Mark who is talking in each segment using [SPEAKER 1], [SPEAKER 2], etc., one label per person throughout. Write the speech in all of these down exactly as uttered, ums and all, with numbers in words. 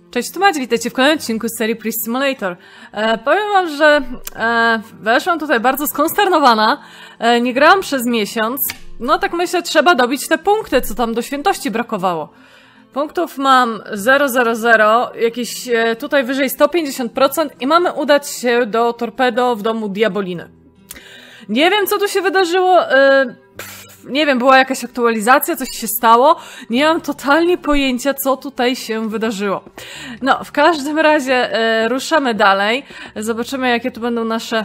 [SPEAKER 1] Cześć, tu Macie, witajcie w kolejnym odcinku z serii Priest Simulator. E, powiem wam, że e, weszłam tutaj bardzo skonsternowana, e, nie grałam przez miesiąc, no tak myślę, trzeba dobić te punkty, co tam do świętości brakowało. Punktów mam zero zero zero, jakieś e, tutaj wyżej sto pięćdziesiąt procent i mamy udać się do Torpedo w domu Diaboliny. Nie wiem, co tu się wydarzyło, e, pff, nie wiem, była jakaś aktualizacja, coś się stało, nie mam totalnie pojęcia, co tutaj się wydarzyło. No, w każdym razie e, ruszamy dalej, zobaczymy, jakie tu będą nasze...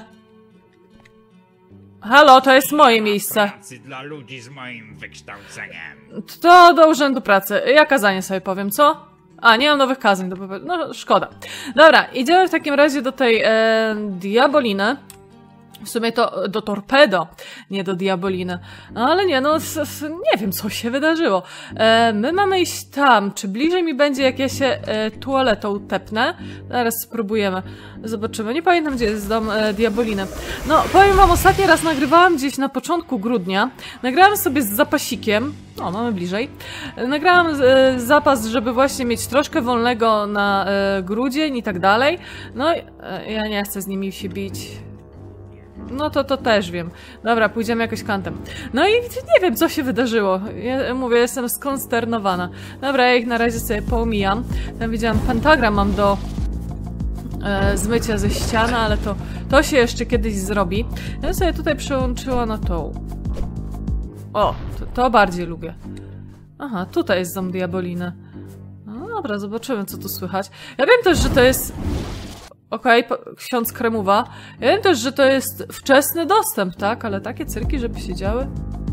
[SPEAKER 1] Halo, to jest moje miejsce.
[SPEAKER 2] Dla ludzi z moim wykształceniem.
[SPEAKER 1] To do urzędu pracy. Ja kazanie sobie powiem, co? A, nie mam nowych kazań do powiedzenia. No, szkoda. Dobra, idziemy w takim razie do tej e, Diaboliny. W sumie to do Torpedo, nie do Diaboliny. No ale nie, no nie wiem, co się wydarzyło. E, my mamy iść tam. Czy bliżej mi będzie, jak ja się e, tualetą tepnę? Zaraz spróbujemy. Zobaczymy. Nie pamiętam, gdzie jest dom e, Diaboliny. No, powiem wam, ostatni raz nagrywałam gdzieś na początku grudnia. Nagrałam sobie z zapasikiem. O, mamy bliżej. Nagrałam e, zapas, żeby właśnie mieć troszkę wolnego na e, grudzień i tak dalej. No, e, ja nie chcę z nimi się bić. No to to też wiem. Dobra, pójdziemy jakoś kantem. No i nie wiem, co się wydarzyło. Ja mówię, jestem skonsternowana. Dobra, ja ich na razie sobie poomijam. Tam widziałam, pentagram mam do e, zmycia ze ściany, ale to, to się jeszcze kiedyś zrobi. Ja sobie tutaj przełączyła na tą. O, to, to bardziej lubię. Aha, tutaj jest dom Diaboliny. No dobra, zobaczymy, co tu słychać. Ja wiem też, że to jest... Okej, okay, ksiądz Kremowa. Ja wiem też, że to jest wczesny dostęp, tak? Ale takie cyrki, żeby się działy.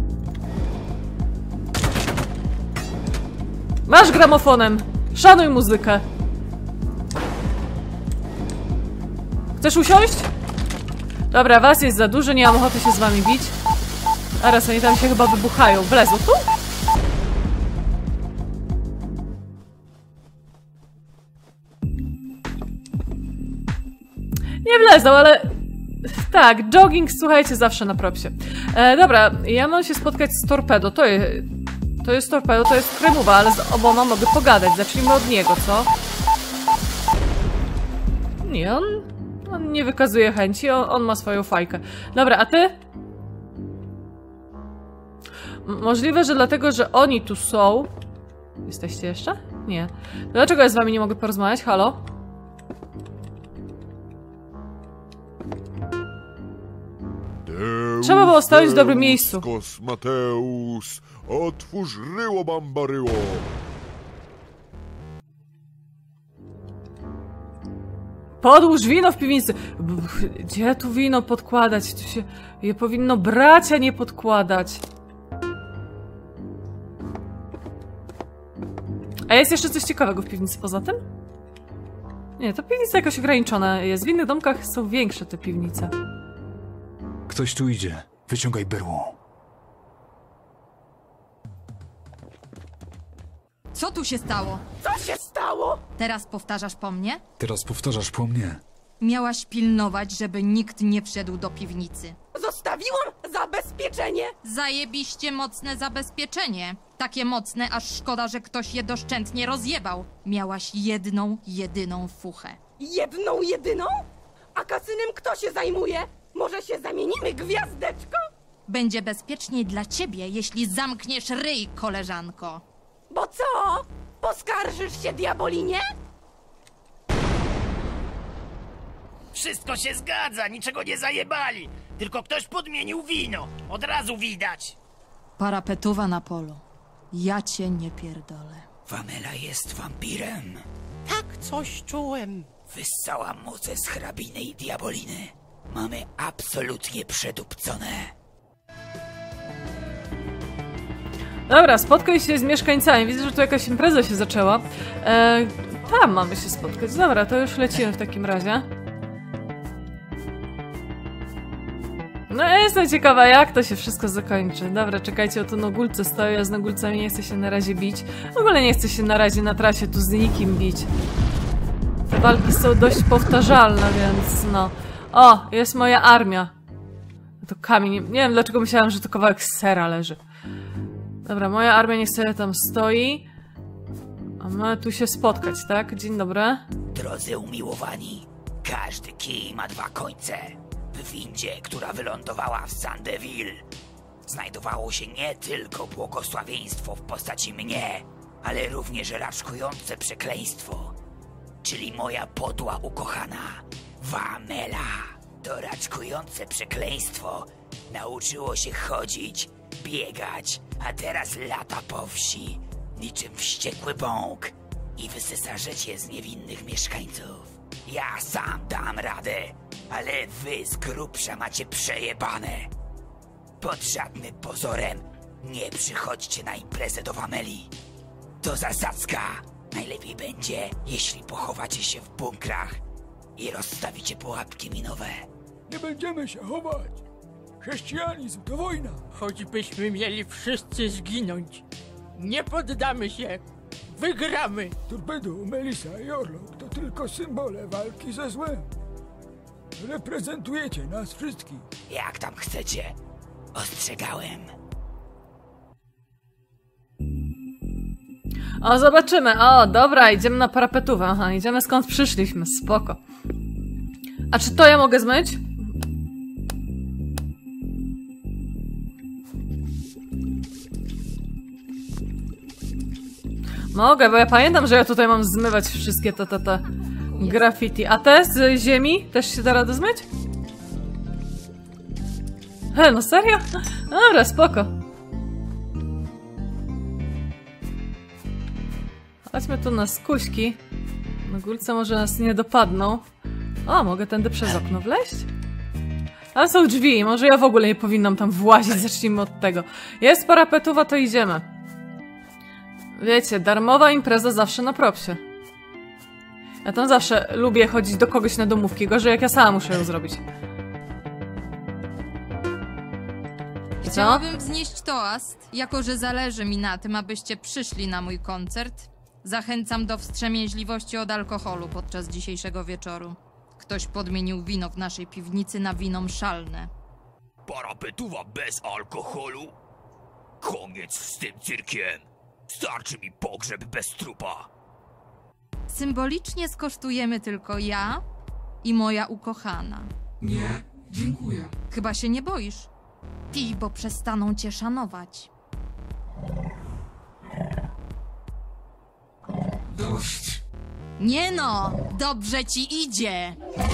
[SPEAKER 1] Masz gramofonem! Szanuj muzykę! Chcesz usiąść? Dobra, was jest za dużo, nie mam ochoty się z wami bić. Zaraz, oni tam się chyba wybuchają. Wlezą tu? Nie wlezą, ale... Tak, jogging, słuchajcie, zawsze na propsie. E, dobra, ja mam się spotkać z Torpedo. To jest... To jest Torpedo, to jest Kremowa, ale z oboma mogę pogadać. Zacznijmy od niego, co? Nie, on... On nie wykazuje chęci, on, on ma swoją fajkę. Dobra, a ty? M- możliwe, że dlatego, że oni tu są... Jesteście jeszcze? Nie. Dlaczego ja z wami nie mogę porozmawiać? Halo? Trzeba było stanąć w dobrym miejscu.
[SPEAKER 3] Mateusz, otwórz ryło, bambaryło.
[SPEAKER 1] Podłóż wino w piwnicy. Gdzie tu wino podkładać? Tu się je powinno brać, a nie podkładać. A jest jeszcze coś ciekawego w piwnicy poza tym? Nie, to piwnica jakoś ograniczona jest. W innych domkach są większe te piwnice.
[SPEAKER 4] Ktoś tu idzie. Wyciągaj berło.
[SPEAKER 5] Co tu się stało?
[SPEAKER 6] Co się stało?
[SPEAKER 5] Teraz powtarzasz po mnie?
[SPEAKER 4] Teraz powtarzasz po mnie.
[SPEAKER 5] Miałaś pilnować, żeby nikt nie wszedł do piwnicy.
[SPEAKER 6] Zostawiłam zabezpieczenie.
[SPEAKER 5] Zajebiście mocne zabezpieczenie. Takie mocne, aż szkoda, że ktoś je doszczętnie rozjebał. Miałaś jedną, jedyną fuchę.
[SPEAKER 6] Jedną, jedyną? A kasynem kto się zajmuje? Może się zamienimy, gwiazdeczko?
[SPEAKER 5] Będzie bezpieczniej dla ciebie, jeśli zamkniesz ryj, koleżanko.
[SPEAKER 6] Bo co? Poskarżysz się Diabolinie?
[SPEAKER 2] Wszystko się zgadza, niczego nie zajebali. Tylko ktoś podmienił wino. Od razu widać.
[SPEAKER 5] Parapetuwa na polu. Ja cię nie pierdolę.
[SPEAKER 7] Wamela jest wampirem.
[SPEAKER 6] Tak, coś czułem.
[SPEAKER 7] Wyssała moce z hrabiny i Diaboliny. Mamy absolutnie przedupcone.
[SPEAKER 1] Dobra, spotkaj się z mieszkańcami. Widzę, że tu jakaś impreza się zaczęła. E, tam mamy się spotkać. Dobra, to już lecimy w takim razie. No ja jestem ciekawa, jak to się wszystko zakończy. Dobra, czekajcie, oto Nogulce stoją, ja z Nogulcami nie chcę się na razie bić. W ogóle nie chcę się na razie na trasie tu z nikim bić. Te walki są dość powtarzalne, więc no... O, jest moja armia. To kamień. Nie wiem, dlaczego myślałam, że to kawałek sera leży. Dobra, moja armia niech sobie tam stoi. A Mamy tu się spotkać, tak? Dzień dobry.
[SPEAKER 7] Drodzy umiłowani, każdy kij ma dwa końce. W windzie, która wylądowała w Sandeville, znajdowało się nie tylko błogosławieństwo w postaci mnie, ale również raczkujące przekleństwo, czyli moja podła ukochana Wamela. To raczkujące przekleństwo nauczyło się chodzić, biegać, a teraz lata po wsi, niczym wściekły bąk i wysysa życie z niewinnych mieszkańców. Ja sam dam radę, ale wy z grubsza macie przejebane. Pod żadnym pozorem nie przychodźcie na imprezę do Wameli. To zasadzka. Najlepiej będzie, jeśli pochowacie się w bunkrach i rozstawicie pułapki minowe.
[SPEAKER 8] Nie będziemy się chować. Chrześcijanizm to wojna.
[SPEAKER 9] Choćbyśmy mieli wszyscy zginąć, nie poddamy się. Wygramy.
[SPEAKER 8] Torpedo, Melissa i Orlok to tylko symbole walki ze złem. Reprezentujecie nas wszystkich.
[SPEAKER 7] Jak tam chcecie. Ostrzegałem.
[SPEAKER 1] O, zobaczymy. O, dobra, idziemy na parapetówę. Aha, idziemy skąd przyszliśmy. Spoko. A czy to ja mogę zmyć? Mogę, bo ja pamiętam, że ja tutaj mam zmywać wszystkie te, te, te graffiti. A te z ziemi też się da radę zmyć? He, no serio? Dobra, spoko. Chodźmy tu na skuśki. Na górce może nas nie dopadną. O, mogę tędy przez okno wleźć? Ale są drzwi, może ja w ogóle nie powinnam tam włazić. Zacznijmy od tego. Jest parapetuwa, to idziemy. Wiecie, darmowa impreza zawsze na propsie. Ja tam zawsze lubię chodzić do kogoś na domówki, gorzej jak ja sama muszę ją zrobić. I co?
[SPEAKER 5] Chciałabym wznieść toast, jako że zależy mi na tym, abyście przyszli na mój koncert. Zachęcam do wstrzemięźliwości od alkoholu podczas dzisiejszego wieczoru. Ktoś podmienił wino w naszej piwnicy na wino mszalne.
[SPEAKER 2] Parapetuwa bez alkoholu? Koniec z tym cyrkiem. Starczy mi pogrzeb bez trupa.
[SPEAKER 5] Symbolicznie skosztujemy tylko ja i moja ukochana.
[SPEAKER 8] Nie, dziękuję.
[SPEAKER 5] Chyba się nie boisz. Pij, bo przestaną cię szanować.
[SPEAKER 8] Dość.
[SPEAKER 5] Nie no, dobrze ci idzie.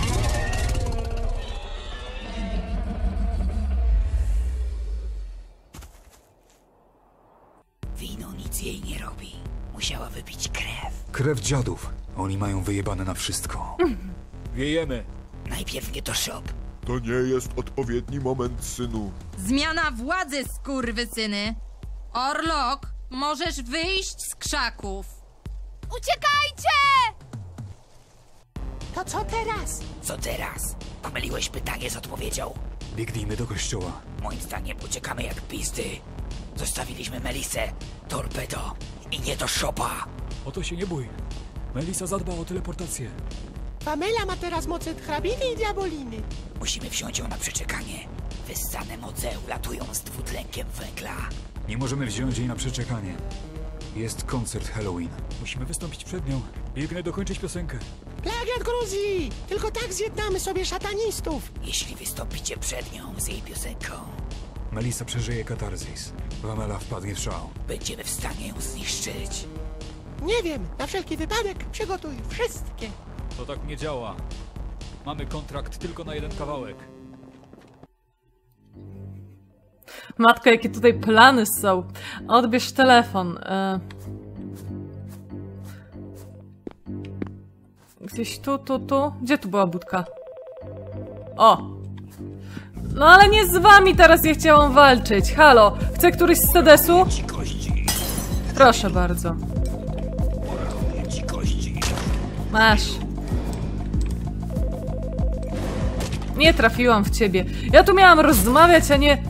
[SPEAKER 7] Wino nic jej nie robi. Musiała wypić krew.
[SPEAKER 4] Krew dziadów. Oni mają wyjebane na wszystko.
[SPEAKER 8] Wiejemy.
[SPEAKER 7] Najpierw nie to shop.
[SPEAKER 3] To nie jest odpowiedni moment, synu.
[SPEAKER 5] Zmiana władzy, skurwysyny. Orlok, możesz wyjść z krzaków.
[SPEAKER 6] Uciekajcie! To co teraz?
[SPEAKER 7] Co teraz? Pomyliłeś pytanie z odpowiedzią.
[SPEAKER 4] Biegnijmy do kościoła.
[SPEAKER 7] Moim zdaniem uciekamy jak pizdy. Zostawiliśmy Melisę, Torpedo i nie do shopa.
[SPEAKER 8] O to się nie bój. Melissa zadba o teleportację.
[SPEAKER 6] Wamela ma teraz moce hrabiny i diaboliny.
[SPEAKER 7] Musimy wziąć ją na przeczekanie. Wyssane moce ulatują z dwutlenkiem węgla.
[SPEAKER 4] Nie możemy wziąć jej na przeczekanie. Jest koncert Halloween.
[SPEAKER 8] Musimy wystąpić przed nią. Biegnę dokończyć piosenkę.
[SPEAKER 6] Plagiat Gruzji! Tylko tak zjednamy sobie szatanistów.
[SPEAKER 7] Jeśli wystąpicie przed nią z jej piosenką,
[SPEAKER 4] Melissa przeżyje katarzis. Wamela wpadnie w szał.
[SPEAKER 7] będziemy w stanie ją zniszczyć.
[SPEAKER 6] Nie wiem, na wszelki wypadek przygotuj wszystkie.
[SPEAKER 8] To tak nie działa. Mamy kontrakt tylko na jeden kawałek.
[SPEAKER 1] Matka, jakie tutaj plany są. Odbierz telefon. E... Gdzieś tu, tu, tu. Gdzie tu była budka? O! No ale nie z wami teraz ja chciałam walczyć. Halo, chce któryś z sedesu? Proszę bardzo. Masz. Nie trafiłam w ciebie. Ja tu miałam rozmawiać, a nie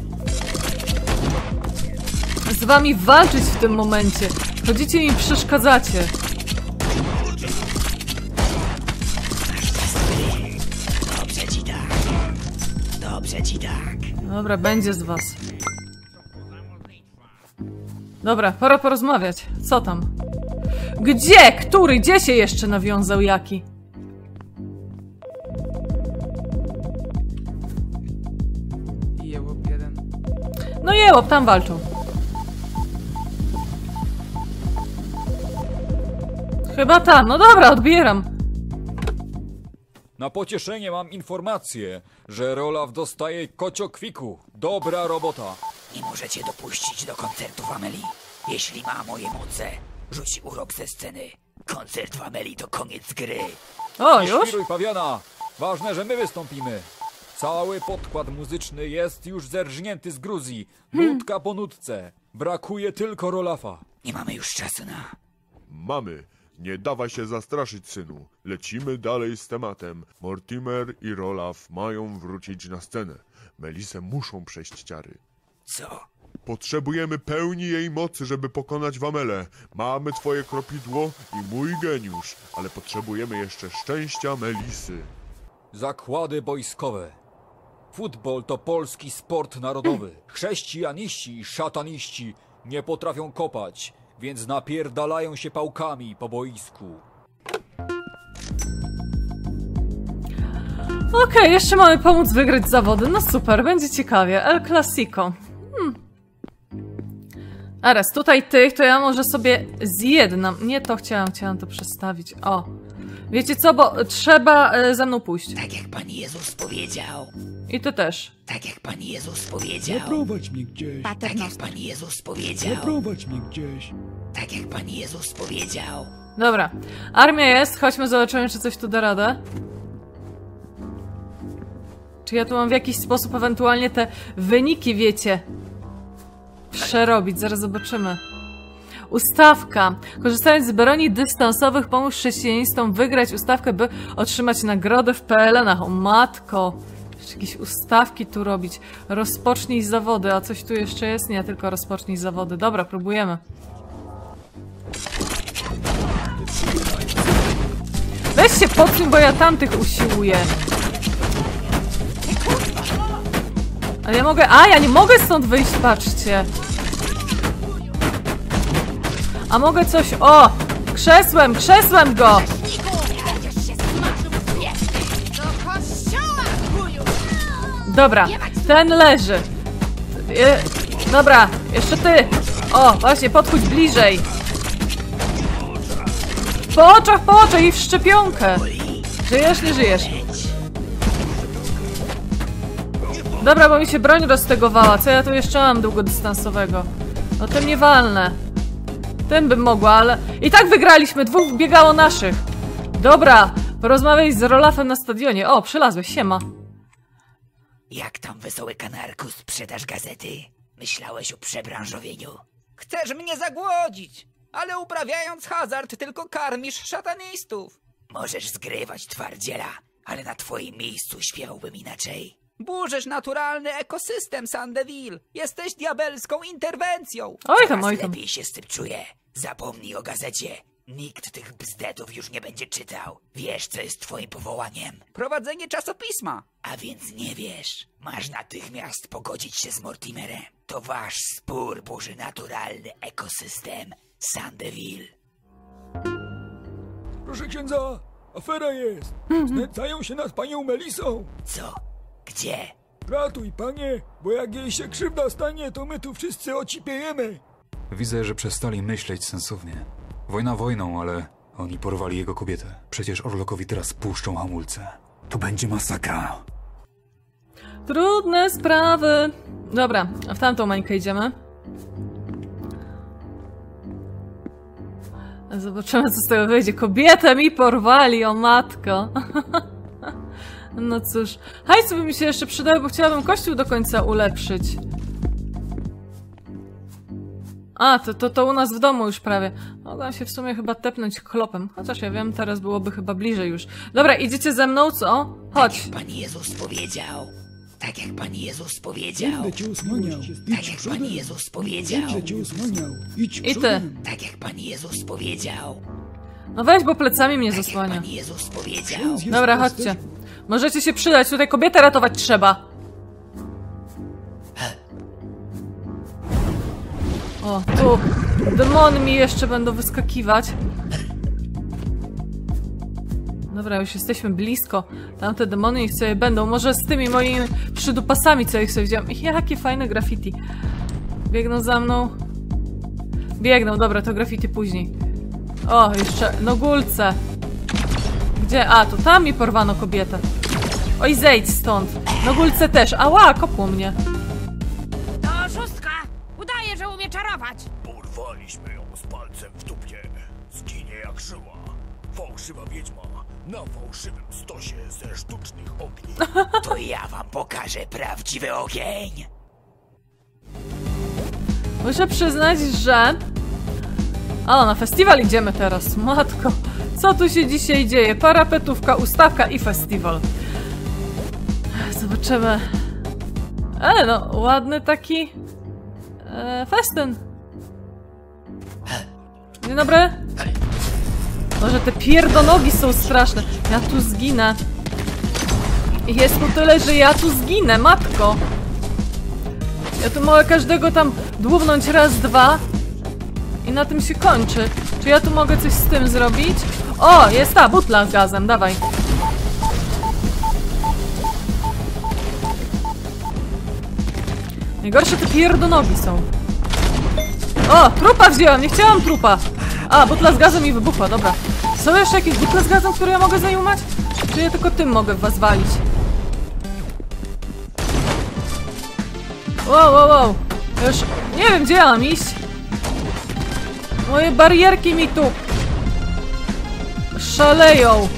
[SPEAKER 1] z wami walczyć w tym momencie. Chodzicie i mi przeszkadzacie.
[SPEAKER 7] Dobrze ci tak. Dobrze ci tak.
[SPEAKER 1] Dobra, będzie z was. Dobra, pora porozmawiać. Co tam? Gdzie? Który? Gdzie się jeszcze nawiązał jaki?
[SPEAKER 10] Jełop jeden.
[SPEAKER 1] No jełop, tam walczą. Chyba tam. No dobra, odbieram.
[SPEAKER 8] Na pocieszenie mam informację, że Rolaf dostaje kociokwiku. Dobra robota.
[SPEAKER 7] Nie możecie dopuścić do koncertu w Amelii. Jeśli ma moje moce, rzuci urok ze sceny. Koncert w Amelii to koniec gry.
[SPEAKER 1] O,
[SPEAKER 8] Nie
[SPEAKER 1] już?
[SPEAKER 8] świruj, pawiana. Ważne, że my wystąpimy. Cały podkład muzyczny jest już zerżnięty z Gruzji. Nutka po nutce. Brakuje tylko Rolafa.
[SPEAKER 7] Nie mamy już czasu na...
[SPEAKER 3] Mamy. Nie dawaj się zastraszyć, synu. Lecimy dalej z tematem. Mortimer i Rolaf mają wrócić na scenę. Melisę muszą przejść ciary.
[SPEAKER 7] Co?
[SPEAKER 3] Potrzebujemy pełni jej mocy, żeby pokonać Wamelę. Mamy twoje kropidło i mój geniusz, ale potrzebujemy jeszcze szczęścia Melisy.
[SPEAKER 8] Zakłady wojskowe. Futbol to polski sport narodowy. Chrześcijaniści i szataniści nie potrafią kopać, więc napierdalają się pałkami po boisku.
[SPEAKER 1] Okej, okay, jeszcze mamy pomóc wygrać zawody. No super, będzie ciekawie. El Clasico. Hmm. Ares, tutaj tych, to ja może sobie zjednam. Nie to chciałam, chciałam to przestawić. O. Wiecie co, bo trzeba e, ze mną pójść.
[SPEAKER 7] Tak jak Pan Jezus powiedział.
[SPEAKER 1] I ty też.
[SPEAKER 7] Tak jak Pan Jezus powiedział.
[SPEAKER 11] Zaprowadź mnie gdzieś.
[SPEAKER 7] Tak jak Pan Jezus powiedział.
[SPEAKER 11] Zaprowadź mnie gdzieś.
[SPEAKER 7] Tak jak Pan Jezus powiedział.
[SPEAKER 1] Dobra. Armia jest, chodźmy zobaczymy, czy coś tu da radę. Czy ja tu mam w jakiś sposób ewentualnie te wyniki, wiecie, przerobić? Zaraz zobaczymy. Ustawka. Korzystając z broni dystansowych, pomóż chrześcijanistom wygrać ustawkę, by otrzymać nagrodę w P L N-ach. O matko. Jeszcze jakieś ustawki tu robić. Rozpocznij zawody. A coś tu jeszcze jest? Nie, tylko rozpocznij zawody. Dobra, próbujemy. Weź się podsuń, bo ja tamtych usiłuję. Ale ja mogę... A, ja nie mogę stąd wyjść, patrzcie. A mogę coś... O! Krzesłem, krzesłem go! Dobra, ten leży. Je... Dobra, jeszcze ty. O, właśnie, podchodź bliżej. Po oczach, po oczach i w szczepionkę. Żyjesz, nie żyjesz? Dobra, bo mi się broń roztegowała. Co ja tu jeszcze mam długodystansowego? No tym nie walnę. Tym bym mogła, ale... I tak wygraliśmy! Dwóch biegało naszych! Dobra, porozmawiaj z Rolafem na stadionie. O, przylazłeś, siema.
[SPEAKER 7] Jak tam, wesoły kanarku, sprzedaż gazety? Myślałeś o przebranżowieniu?
[SPEAKER 12] Chcesz mnie zagłodzić, ale uprawiając hazard tylko karmisz szatanistów.
[SPEAKER 7] Możesz zgrywać twardziela, ale na twoim miejscu śpiewałbym inaczej.
[SPEAKER 12] Burzysz naturalny ekosystem Sandeville. Jesteś diabelską interwencją.
[SPEAKER 1] Oj tam, oj tam.
[SPEAKER 7] Lepiej się z tym czuję. Zapomnij o gazecie. Nikt tych bzdetów już nie będzie czytał. Wiesz, co jest twoim powołaniem?
[SPEAKER 12] Prowadzenie czasopisma.
[SPEAKER 7] A więc nie wiesz. Masz natychmiast pogodzić się z Mortimerem. To wasz spór burzy naturalny ekosystem Sandeville.
[SPEAKER 4] Proszę księdza, afera jest. Znęcają się nad panią Melisą.
[SPEAKER 7] Co? Gdzie?
[SPEAKER 4] Ratuj, panie, bo jak jej się krzywda stanie, to my tu wszyscy ocipiejemy. Widzę, że przestali myśleć sensownie. Wojna wojną, ale oni porwali jego kobietę. Przecież Orlokowi teraz puszczą hamulce. To będzie masakra.
[SPEAKER 1] Trudne sprawy. Dobra, a w tamtą mańkę idziemy. Zobaczymy, co z tego wyjdzie. Kobietę mi porwali, o matko. No cóż. Hajsu by mi się jeszcze przydały, bo chciałabym kościół do końca ulepszyć. A, to, to, to u nas w domu już prawie. Mogłam się w sumie chyba tepnąć klopem. Chociaż ja wiem, teraz byłoby chyba bliżej już. Dobra, idziecie ze mną, co? Chodź.
[SPEAKER 7] Tak jak Pan Jezus powiedział. Tak jak Pan Jezus powiedział.
[SPEAKER 11] Będę cię osłaniał.
[SPEAKER 7] Tak jak Pan Jezus powiedział.
[SPEAKER 11] Będę cię osłaniał. Idź
[SPEAKER 1] I ty.
[SPEAKER 7] Tak jak Pan Jezus powiedział.
[SPEAKER 1] No weź, bo plecami mnie zasłania.
[SPEAKER 7] Tak jak Pan Jezus powiedział.
[SPEAKER 1] Dobra, chodźcie. Możecie się przydać, tutaj kobietę ratować trzeba. O, tu demony mi jeszcze będą wyskakiwać. Dobra, już jesteśmy blisko. Tamte demony niech sobie będą. Może z tymi moimi przydupasami, co ich sobie widziałam. Jakie fajne graffiti. Biegną za mną. Biegną, dobra, to graffiti później. O, jeszcze nogulce. Gdzie? A, to tam mi porwano kobietę. Oj, zejdź stąd. Nogulce też. Ała, kopło mnie.
[SPEAKER 9] To oszustka! Udaje, że umie czarować!
[SPEAKER 2] Porwaliśmy ją z palcem w dupie. Zginie jak żyła. Fałszywa wiedźma na fałszywym stosie ze sztucznych ogni.
[SPEAKER 7] To ja wam pokażę prawdziwy ogień.
[SPEAKER 1] Muszę przyznać, że... A, na festiwal idziemy teraz. Matko, co tu się dzisiaj dzieje? Parapetówka, ustawka i festiwal. Zobaczymy. Ale no, ładny taki... E, festyn. Dzień dobry. Może te pierdonogi są straszne. Ja tu zginę. Jest tu tyle, że ja tu zginę, matko. Ja tu mogę każdego tam dłubnąć raz, dwa. I na tym się kończy. Czy ja tu mogę coś z tym zrobić? O, jest ta butla z gazem, dawaj. Najgorsze te pierdonogi są. O, trupa wzięłam, nie chciałam trupa. A, butla z gazem mi wybuchła, dobra. Są jeszcze jakieś butle z gazem, które ja mogę zajmować? Czy ja tylko tym mogę w was walić? Wow, wow, wow. Już nie wiem, gdzie ja mam iść. Moje barierki mi tu szaleją.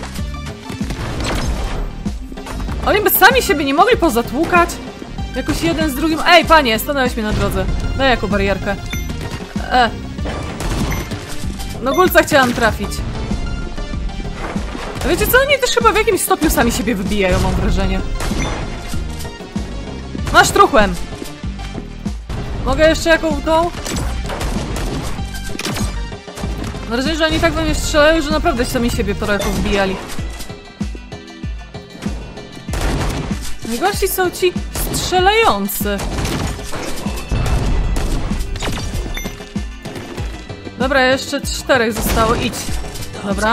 [SPEAKER 1] Oni by sami siebie nie mogli pozatłukać? Jakoś jeden z drugim... Ej, panie, stanąłeś mnie na drodze. Daj jako barierkę. E. No gulca chciałam trafić. A wiecie co? Oni też chyba w jakimś stopniu sami siebie wybijają, mam wrażenie. Masz truchłem. Mogę jeszcze jaką tą? Mam wrażenie, że oni tak we mnie strzelają, że naprawdę sami siebie trochę wbijali. Najgorsi są ci strzelający. Dobra, jeszcze czterech zostało. Idź. Dobra.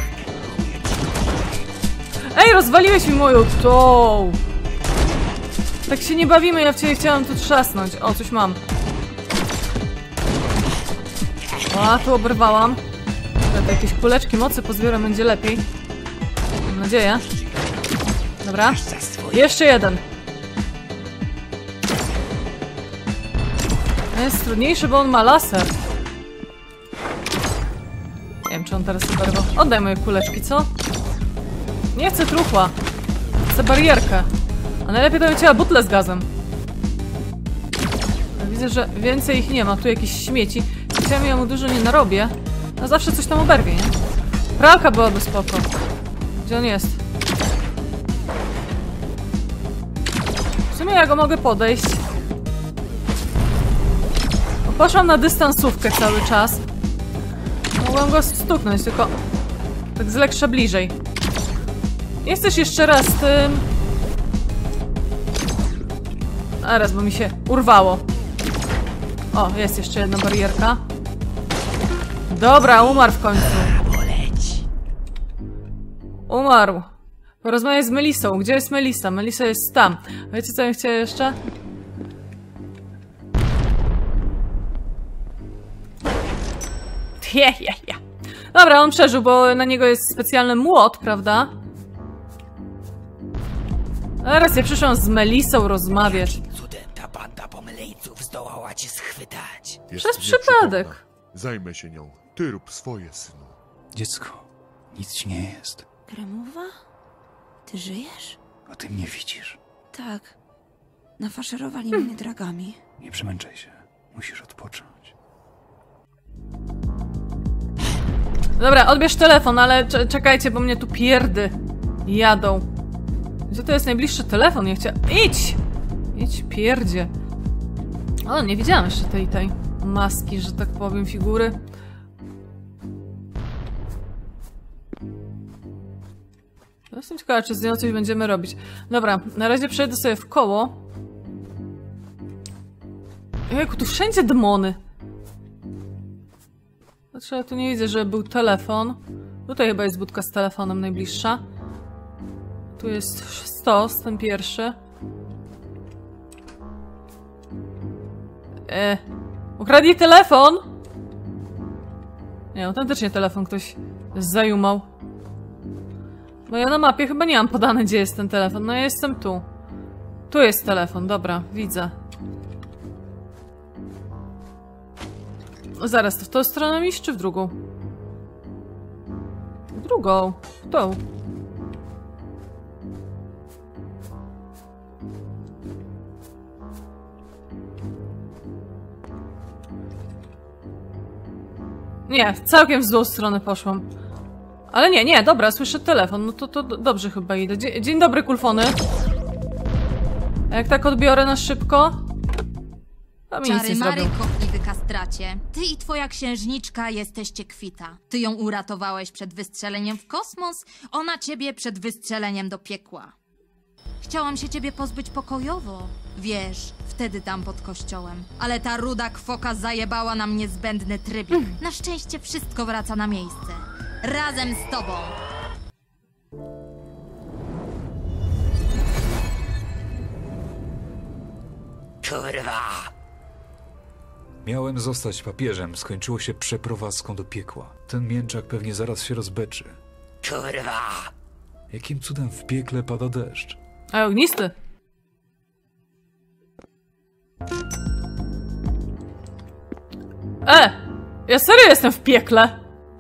[SPEAKER 1] Ej, rozwaliłeś mi moją tą. Tak się nie bawimy, ja w ciebie chciałam tu trzasnąć. O, coś mam. O, tu oberwałam. Dobra, jakieś kuleczki mocy pozbieram, będzie lepiej. Mam nadzieję. Dobra. Jeszcze jeden. Jest trudniejszy, bo on ma laser. Nie wiem, czy on teraz oberwał. Oddaj moje kuleczki, co? Nie chcę truchła. Chcę barierkę. A najlepiej to bym chciała butlę z gazem. Widzę, że więcej ich nie ma. Tu jakieś śmieci. Chciałam, ja mu dużo nie narobię. No zawsze coś tam oberwie, nie? Pralka byłaby spoko. Gdzie on jest? W sumie ja go mogę podejść. Bo poszłam na dystansówkę cały czas. Mogłam go stuknąć, tylko tak z lekka bliżej. Nie chcesz jeszcze raz tym... A raz, bo mi się urwało. O, jest jeszcze jedna barierka. Dobra, umarł w końcu. Umarł. Porozmawiaj z Melisą. Gdzie jest Melisa? Melisa jest tam. Wiecie, co ja chciała jeszcze? Je, je, je. Dobra, on przeżył, bo na niego jest specjalny młot, prawda? Teraz ja przyszłam z Melisą rozmawiać.
[SPEAKER 7] Cudem ta banda pomyleńców zdołała cię schwytać.
[SPEAKER 3] Jest
[SPEAKER 1] Przez przypadek.
[SPEAKER 3] nieprzytomna. Zajmę się nią. Ty rób swoje, synu.
[SPEAKER 4] Dziecko, nic ci nie jest.
[SPEAKER 10] Kremowa? Ty żyjesz?
[SPEAKER 4] A ty mnie widzisz.
[SPEAKER 10] Tak. Nafaszerowali mnie dragami.
[SPEAKER 4] Nie przemęczaj się. Musisz odpocząć.
[SPEAKER 1] Dobra, odbierz telefon, ale czekajcie, bo mnie tu pierdy jadą. Gdzie to jest najbliższy telefon? Ja chciałam... Idź! Idź, pierdzie. O, nie widziałam jeszcze tej, tej maski, że tak powiem, figury. Jestem ciekawa, czy z nią coś będziemy robić. Dobra, na razie przejdę sobie w koło. Jejku, tu wszędzie demony. Patrzę, ja tu nie widzę, że był telefon. Tutaj chyba jest budka z telefonem najbliższa. Tu jest stos, ten pierwszy. E, ukradli telefon! Nie, autentycznie telefon ktoś zajumał. Bo ja na mapie chyba nie mam podane, gdzie jest ten telefon. No ja jestem tu. Tu jest telefon, dobra, widzę. Zaraz, to w tą stronę iść, czy w drugą? W drugą. W tą. Nie, całkiem w złą stronę poszłam. Ale nie, nie, dobra, słyszę telefon. No to, to dobrze chyba idę. Dzie dzień dobry, kulfony. A jak tak odbiorę na szybko? To mi nic nie
[SPEAKER 5] Czary
[SPEAKER 1] zrobił.
[SPEAKER 5] Mary, kochliwy kastracie. Ty i twoja księżniczka jesteście kwita. Ty ją uratowałeś przed wystrzeleniem w kosmos, ona ciebie przed wystrzeleniem do piekła. Chciałam się ciebie pozbyć pokojowo. Wiesz, wtedy tam pod kościołem. Ale ta ruda kwoka zajebała nam niezbędny trybik. Na szczęście wszystko wraca na miejsce. Razem z tobą.
[SPEAKER 7] Kurwa!
[SPEAKER 4] Miałem zostać papieżem, skończyło się przeprowadzką do piekła. Ten mięczak pewnie zaraz się rozbeczy.
[SPEAKER 7] Kurwa!
[SPEAKER 4] Jakim cudem w piekle pada deszcz?
[SPEAKER 1] A ognisty. E! Ja serio jestem w piekle.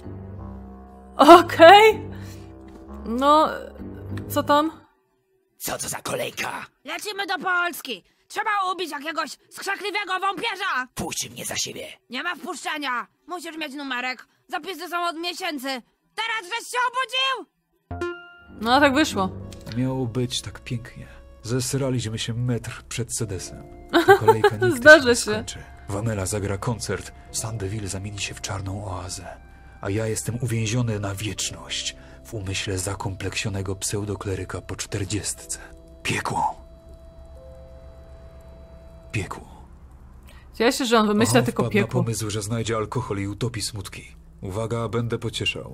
[SPEAKER 1] Okej. Okay. No, co tam?
[SPEAKER 7] Co to za kolejka?
[SPEAKER 9] Lecimy do Polski. Trzeba ubić jakiegoś skrzakliwego wąpierza.
[SPEAKER 7] Puść mnie za siebie.
[SPEAKER 9] Nie ma wpuszczenia. Musisz mieć numerek. Zapisy są od miesięcy. Teraz żeś się obudził?
[SPEAKER 1] No, tak wyszło.
[SPEAKER 4] Miało być tak pięknie. Zesraliśmy się metr przed sedesem. Ta kolejka nigdy
[SPEAKER 1] Zdarzy
[SPEAKER 4] się
[SPEAKER 1] się.
[SPEAKER 4] nie skończy. Wamela zagra koncert, Sandeville zamieni się w czarną oazę. A ja jestem uwięziony na wieczność w umyśle zakompleksionego pseudokleryka po czterdziestce. Piekło. Piekło.
[SPEAKER 1] Cieszę się, że on wymyśla
[SPEAKER 4] Aha,
[SPEAKER 1] tylko
[SPEAKER 4] wpadł na
[SPEAKER 1] piekło.
[SPEAKER 4] pomysł, że znajdzie alkohol i utopi smutki. Uwaga, będę pocieszał.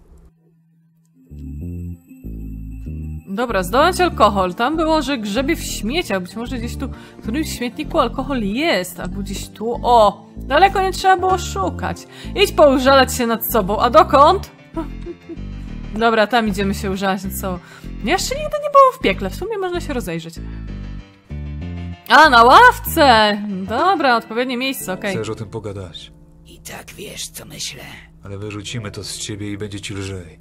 [SPEAKER 1] Dobra, zdołać alkohol. Tam było, że grzebie w śmieciach. Być może gdzieś tu w którymś śmietniku alkohol jest. Albo gdzieś tu. O! Daleko nie trzeba było szukać. Idź poużalać się nad sobą. A dokąd? Dobra, tam idziemy się użalać nad sobą. Jeszcze nigdy nie było w piekle. W sumie można się rozejrzeć. A, na ławce! Dobra, odpowiednie miejsce, okej.
[SPEAKER 4] Chcesz o tym pogadać.
[SPEAKER 7] I tak wiesz, co myślę.
[SPEAKER 4] Ale wyrzucimy to z ciebie i będzie ci lżej.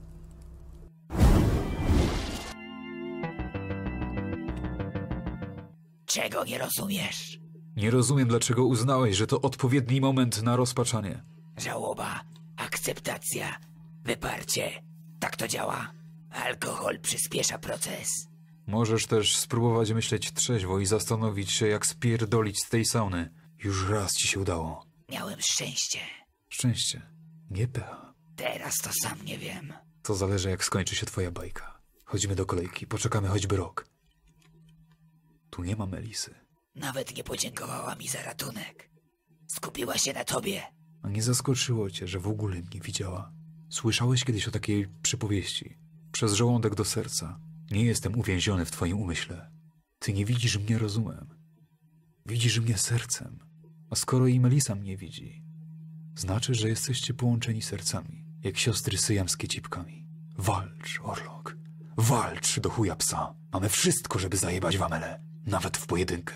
[SPEAKER 7] Czego nie rozumiesz?
[SPEAKER 4] Nie rozumiem, dlaczego uznałeś, że to odpowiedni moment na rozpaczanie.
[SPEAKER 7] Żałoba, akceptacja, wyparcie. Tak to działa. Alkohol przyspiesza proces.
[SPEAKER 4] Możesz też spróbować myśleć trzeźwo i zastanowić się, jak spierdolić z tej sauny. Już raz ci się udało.
[SPEAKER 7] Miałem szczęście.
[SPEAKER 4] Szczęście, nie pecha.
[SPEAKER 7] Teraz to sam nie wiem.
[SPEAKER 4] To zależy, jak skończy się twoja bajka. Chodźmy do kolejki, poczekamy choćby rok. Tu nie ma Melisy.
[SPEAKER 7] Nawet nie podziękowała mi za ratunek. Skupiła się na tobie.
[SPEAKER 4] A nie zaskoczyło cię, że w ogóle mnie widziała? Słyszałeś kiedyś o takiej przypowieści? Przez żołądek do serca. Nie jestem uwięziony w twoim umyśle. Ty nie widzisz mnie rozumem. Widzisz mnie sercem. A skoro i Melisa mnie widzi, znaczy, że jesteście połączeni sercami, jak siostry syjamskie cipkami. Walcz, Orlok. Walcz do chuja psa. Mamy wszystko, żeby zajebać Wamelę. Nawet w pojedynkę.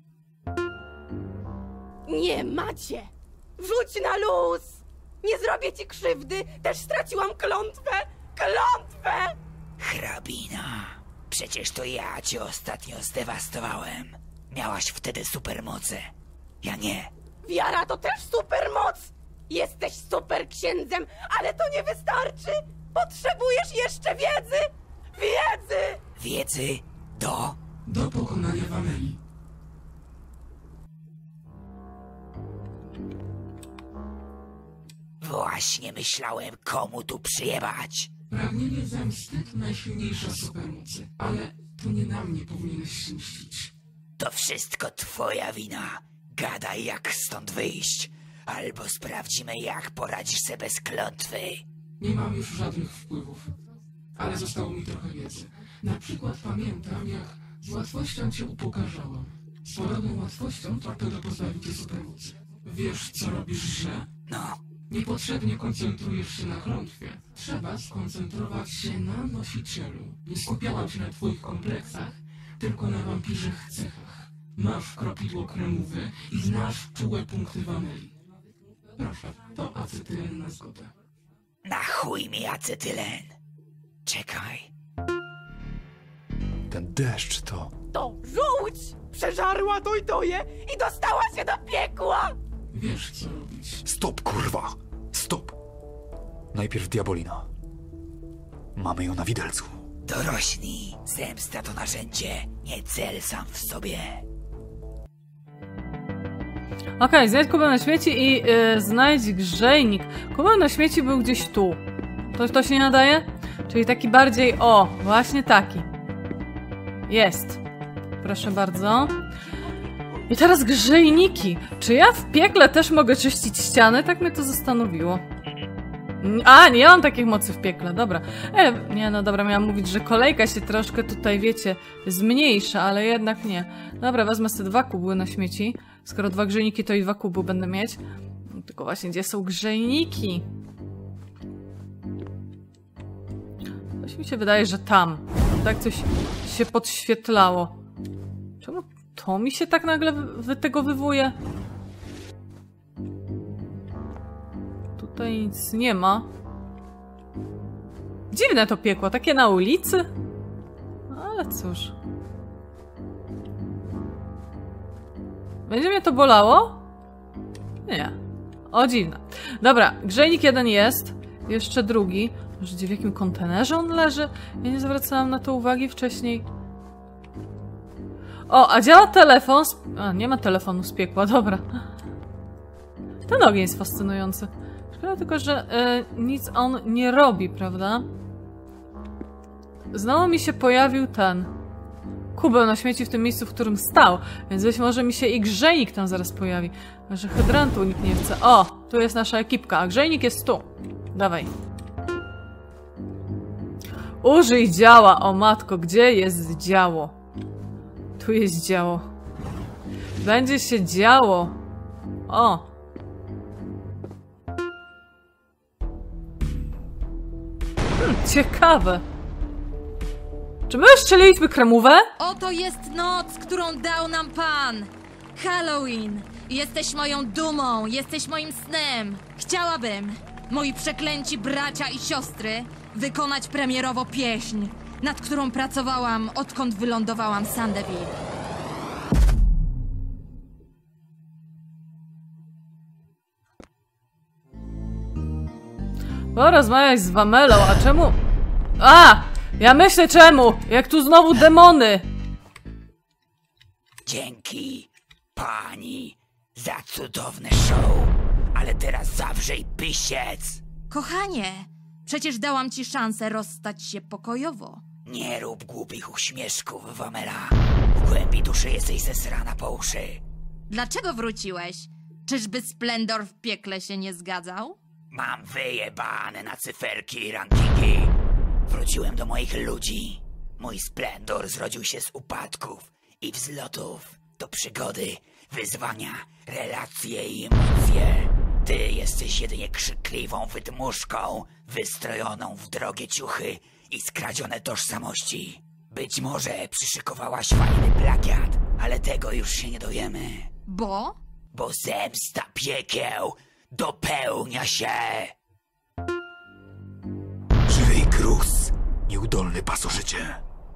[SPEAKER 6] Nie macie! Wrzuć na luz! Nie zrobię ci krzywdy! Też straciłam klątwę! Klątwę!
[SPEAKER 7] Hrabina, przecież to ja cię ostatnio zdewastowałem. Miałaś wtedy supermoce. Ja nie.
[SPEAKER 6] Wiara to też supermoc! Jesteś super księdzem, ale to nie wystarczy! Potrzebujesz jeszcze wiedzy! Wiedzy!
[SPEAKER 7] Wiedzy do...
[SPEAKER 11] Do pokonania Wameli.
[SPEAKER 7] Właśnie myślałem, komu tu przyjebać.
[SPEAKER 11] Pragnienie zemsty to najsilniejsza supermocy, ale to nie na mnie powinieneś się mścić.
[SPEAKER 7] To wszystko twoja wina. Gadaj, jak stąd wyjść. albo sprawdzimy, jak poradzisz sobie bez klątwy.
[SPEAKER 11] Nie mam już żadnych wpływów, ale zostało mi trochę wiedzy. Na przykład pamiętam, jak z łatwością cię upokarzałam. Z podobną łatwością Torpedo pozbawił cię supermocy. Wiesz, co robisz źle?
[SPEAKER 7] No.
[SPEAKER 11] Niepotrzebnie koncentrujesz się na klątwie. Trzeba skoncentrować się na nosicielu. Nie skupiałam się na twoich kompleksach, tylko na wampirzych cechach. Masz kropidło kremowe i znasz czułe punkty Wameli. Proszę, to acetylen na zgodę.
[SPEAKER 7] Na chuj mi acetylen. Czekaj.
[SPEAKER 4] Ten deszcz to...
[SPEAKER 6] To żółć! Przeżarła dojdoje i dostała się do piekła!
[SPEAKER 11] Wiesz, co robić.
[SPEAKER 4] Stop, kurwa! Stop! Najpierw Diabolina. Mamy ją na widelcu.
[SPEAKER 7] Dorośnij. Zemsta to narzędzie, nie cel sam w sobie.
[SPEAKER 1] Okej, okay, znajdź kubę na śmieci i yy, znajdź grzejnik. Kubeł na śmieci był gdzieś tu. To, to się nie nadaje? Czyli taki bardziej... O, właśnie taki. Jest. Proszę bardzo. I teraz grzejniki. Czy ja w piekle też mogę czyścić ściany? Tak mnie to zastanowiło. A, nie mam takich mocy w piekle, dobra. E, nie, no dobra, miałam mówić, że kolejka się troszkę tutaj, wiecie, zmniejsza, ale jednak nie. Dobra, wezmę sobie dwa kubły na śmieci. Skoro dwa grzejniki, to i dwa kubły będę mieć. Tylko właśnie, gdzie są grzejniki? Coś mi się wydaje, że tam. Tak coś się podświetlało. Czemu to mi się tak nagle wy tego wywuje? Tutaj nic nie ma. Dziwne to piekło, takie na ulicy. Ale cóż. Będzie mnie to bolało? Nie. O, dziwne. Dobra, grzejnik jeden jest. Jeszcze drugi. Może gdzie w jakim kontenerze on leży? Ja nie zwracałam na to uwagi wcześniej. O, a działa telefon. A, nie ma telefonu z piekła, dobra. Ten ogień jest fascynujący. Szkoda tylko, że y, nic on nie robi, prawda? Znowu mi się pojawił ten kubeł na śmieci w tym miejscu, w którym stał. Więc być może mi się i grzejnik tam zaraz pojawi. Że hydrantu nikt nie chce. O, tu jest nasza ekipka, a grzejnik jest tu. Dawaj. Użyj działa, o matko, gdzie jest działo? Tu jest działo. Będzie się działo. O. Hmm, ciekawe. Czy my strzeliliśmy kremówę?
[SPEAKER 5] Oto jest noc, którą dał nam Pan. Halloween. Jesteś moją dumą, jesteś moim snem. Chciałabym, moi przeklęci bracia i siostry, wykonać premierowo pieśń, nad którą pracowałam, odkąd wylądowałam w Sandeville.
[SPEAKER 1] Porozmawiaj z Wamelą, a czemu? A! Ja myślę czemu! Jak tu znowu demony!
[SPEAKER 7] Dzięki, pani, za cudowne show, ale teraz zawrzyj pysiec!
[SPEAKER 5] Kochanie, przecież dałam ci szansę rozstać się pokojowo.
[SPEAKER 7] Nie rób głupich uśmieszków, Wamela. W głębi duszy jesteś zesrana po uszy.
[SPEAKER 5] Dlaczego wróciłeś? Czyżby Splendor w piekle się nie zgadzał?
[SPEAKER 7] Mam wyjebane na cyferki i rankingi. Wróciłem do moich ludzi. Mój Splendor zrodził się z upadków i wzlotów. To przygody, wyzwania, relacje i emocje. Ty jesteś jedynie krzykliwą wydmuszką, wystrojoną w drogie ciuchy i skradzione tożsamości. Być może przyszykowałaś fajny plagiat, ale tego już się nie dojemy.
[SPEAKER 5] Bo?
[SPEAKER 7] Bo zemsta piekieł dopełnia się.
[SPEAKER 4] Żyj, Gruz, nieudolny pasożycie.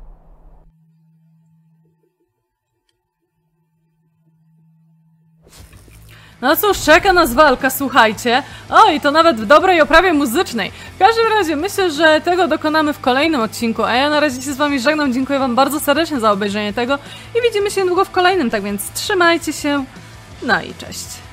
[SPEAKER 1] No cóż, czeka nas walka, słuchajcie. O, i to nawet w dobrej oprawie muzycznej. W każdym razie myślę, że tego dokonamy w kolejnym odcinku, a ja na razie się z wami żegnam. Dziękuję wam bardzo serdecznie za obejrzenie tego i widzimy się niedługo w kolejnym, tak więc trzymajcie się. No i cześć.